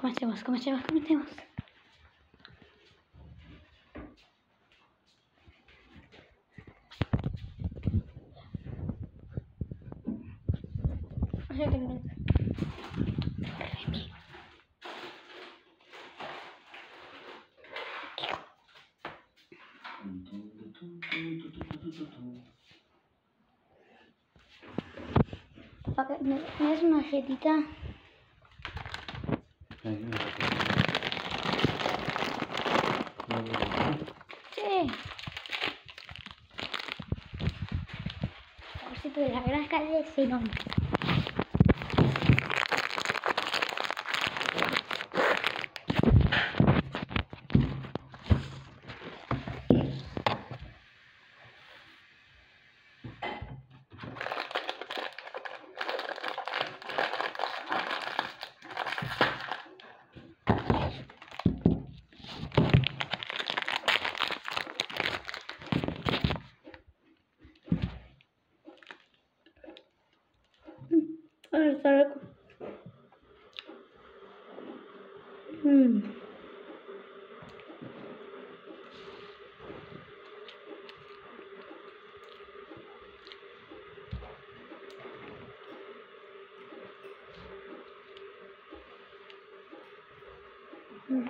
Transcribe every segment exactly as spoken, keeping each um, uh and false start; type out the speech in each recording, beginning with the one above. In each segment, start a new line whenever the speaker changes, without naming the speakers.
comencemos, comencemos, comencemos. Ya tengo. Papá, ¿me me das una galletita? Sí. Saborcito de la granja de Zenón. Ahora está rico. Mmm. Mm.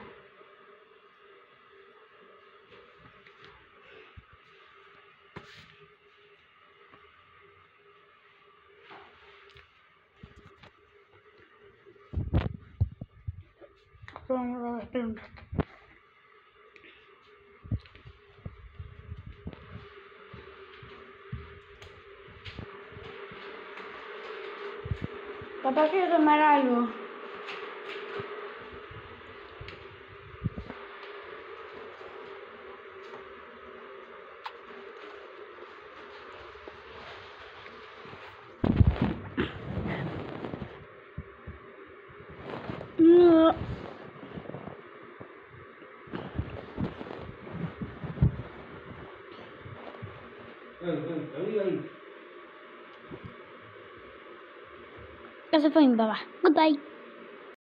Espera, espera un rato. Papá, quiero tomar algo. No. Eso fue mi papá. Goodbye.